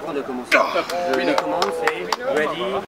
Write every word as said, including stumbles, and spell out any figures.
avant de commencer. Je les commande, c'est ready.